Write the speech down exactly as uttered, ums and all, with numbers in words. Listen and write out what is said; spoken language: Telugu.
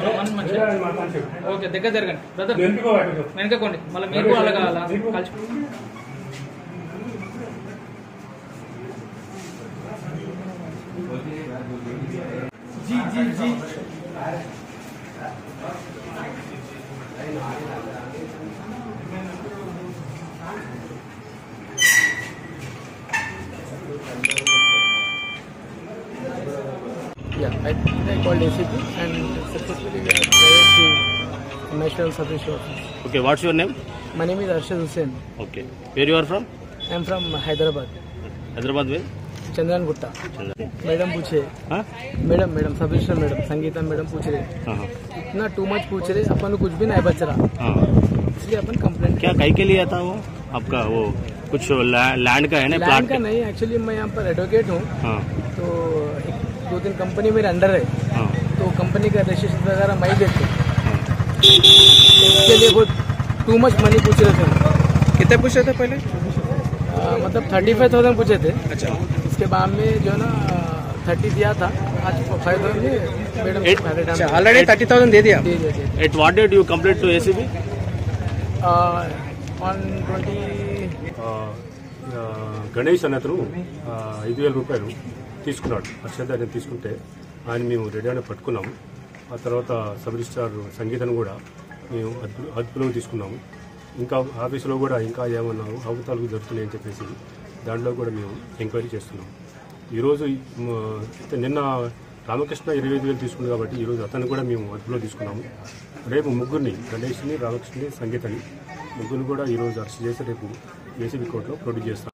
ఓకే దగ్గర జరగండి బ్రదర్ వెనకకోండి మళ్ళీ మీకు అలా కావాలా కలిసి जी जी जी Yeah, I, I called A C P and successfully we have cleared the National Sub-Issue Office. Okay, what's your name? My name is Arshad Hussain. Okay, where you are from? I am from Hyderabad. Hyderabad where? Chandran Gutta. Madam पूछे मैडम मैडम सब रजिस्टर मैडम संगीता मैडम पूछ रहे इतना टू मच पूछ रहे अपन को कुछ भी नहीं बच रहा इसलिए अपन कंप्लेंट क्या कहीं के लिए था वो आपका वो कुछ लैंड का है ना प्लाट का नहीं एक्चुअली मैं यहाँ पर एडवोकेट हूँ तो एक दो तीन कंपनी मेरे अंडर है तो कंपनी का रजिस्ट्रेशन वगैरह मैं देखता हूँ तो उसके लिए वो टू मच मनी पूछ रहे थे कितने पूछ रहे थे पहले आ, मतलब थर्टी फाइव थाउजेंड पूछे थे अच्छा उसके बाद में जो है ना थर्टी दिया था आज five thousand madam already thirty thousand दे दिया at what date you complete to ACB on twenty Ganesh అనే అతను ఐదు వేల రూపాయలు తీసుకున్నాడు అక్షత అనేది తీసుకుంటే ఆయన మేము రెడీ అని పట్టుకున్నాము ఆ తర్వాత సబ్ రిజిస్ట్రార్ సంగీతను కూడా మేము అదుపు అదుపులోకి తీసుకున్నాము ఇంకా ఆఫీసులో కూడా ఇంకా ఏమన్నా అవకతవకలు జరుగుతున్నాయని చెప్పేసి దాంట్లో కూడా మేము ఎంక్వైరీ చేస్తున్నాం ఈరోజు నిన్న రామకృష్ణ ఇరవై ఐదు వేలు తీసుకుంది కాబట్టి ఈరోజు అతను కూడా మేము అదుపులో తీసుకున్నాము రేపు ముగ్గురిని గణేష్ని రామకృష్ణని సంగీతని ముగ్గురిని కూడా ఈరోజు అరెస్ట్ చేసి రేపు ఏసీబీ కోర్టులో ప్రొడ్యూస్ చేస్తాం